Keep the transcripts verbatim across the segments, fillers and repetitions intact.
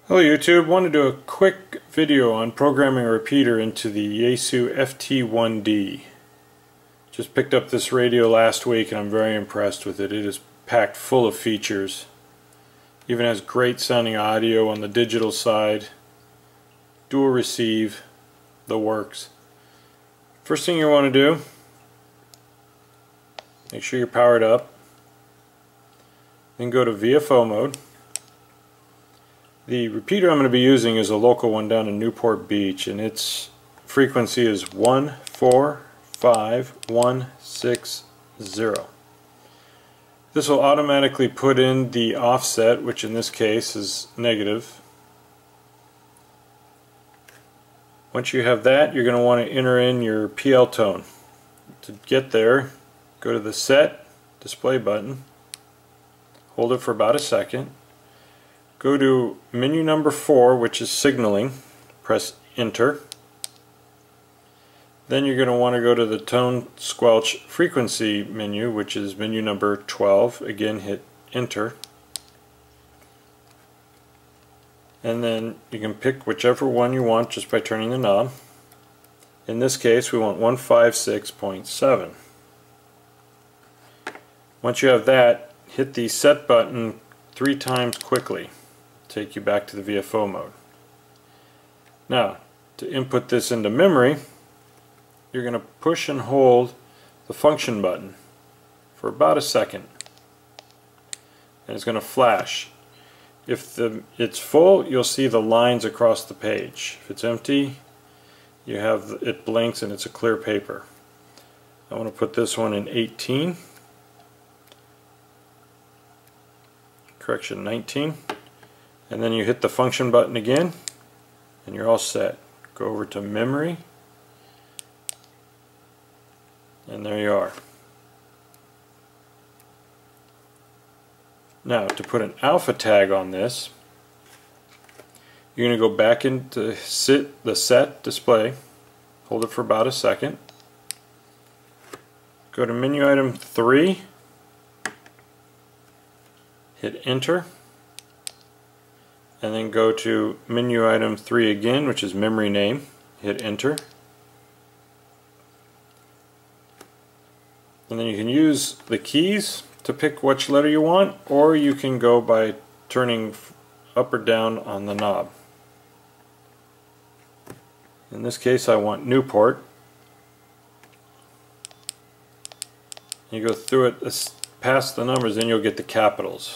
Hello YouTube, want to do a quick video on programming a repeater into the Yaesu F T one D. Just picked up this radio last week and I'm very impressed with it. It is packed full of features. Even has great sounding audio on the digital side. Dual receive, the works. First thing you want to do, make sure you're powered up. Then go to V F O mode. The repeater I'm going to be using is a local one down in Newport Beach, and its frequency is one four five one six zero. This will automatically put in the offset, which in this case is negative. Once you have that, you're going to want to enter in your P L tone. To get there, go to the Set Display button, hold it for about a second. Go to menu number four, which is signaling, press enter. Then you're going to want to go to the tone squelch frequency menu, which is menu number twelve. Again, hit enter. And then you can pick whichever one you want just by turning the knob. In this case, we want one fifty-six point seven. Once you have that, hit the set button three times quickly. Take you back to the V F O mode. Now, to input this into memory, you're going to push and hold the function button for about a second, and it's going to flash. If the, it's full, you'll see the lines across the page. If it's empty, you have it blinks and it's a clear paper. I want to put this one in eighteen, correction nineteen. And then you hit the function button again and you're all set. Go over to memory and there you are. Now to put an alpha tag on this, you're going to go back into sit the set display, hold it for about a second, go to menu item three, hit enter, and then go to menu item three again, which is memory name, hit enter. And then you can use the keys to pick which letter you want, or you can go by turning up or down on the knob. In this case I want Newport. You go through it past the numbers, then you'll get the capitals.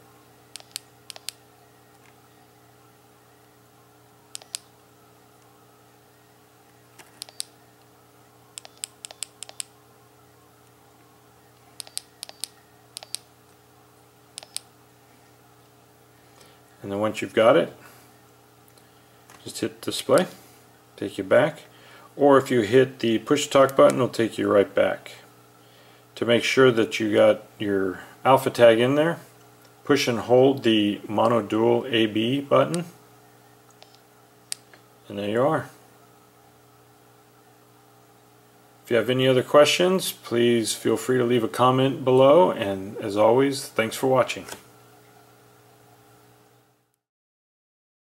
And then once you've got it, just hit display, take you back, or if you hit the push talk button, it'll take you right back. To make sure that you got your alpha tag in there, push and hold the mono dual A B button, and there you are. If you have any other questions, please feel free to leave a comment below, and as always, thanks for watching.